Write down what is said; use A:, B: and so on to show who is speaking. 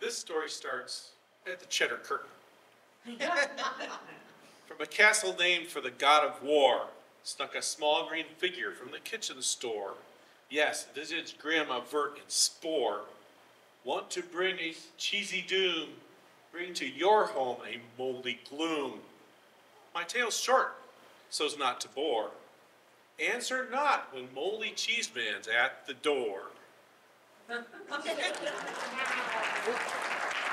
A: This story starts at the Cheddar Curtain. From a castle named for the god of war, snuck a small green figure from the kitchen store. Yes, visage grim, avert, and spore. Want to bring a cheesy doom, bring to your home a moldy gloom. My tale's short, so's not to bore. Answer not when moldy cheeseman's at the door.